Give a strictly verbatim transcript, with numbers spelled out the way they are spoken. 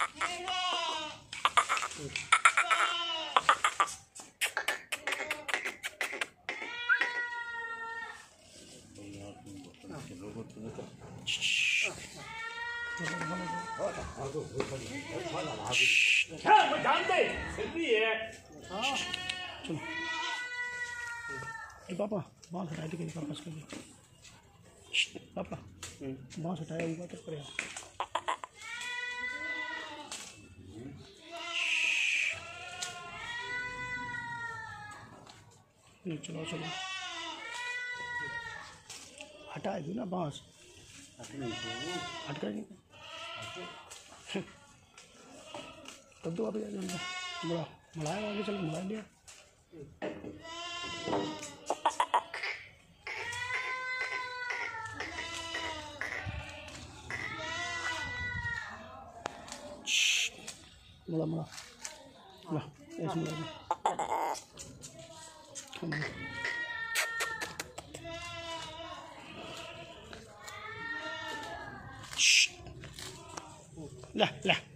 पापा बांस हटाए थे पापा इसके लिए पापा बांस हटाया हुआ तो पड़ेगा। चलो चलो हटा दी ना बांस हट कर तब तो आप बड़ा मलाया आगे चल मला लिया। मुड़ा मुड़ा मुड़ा ऐसे मुड़ा ला ला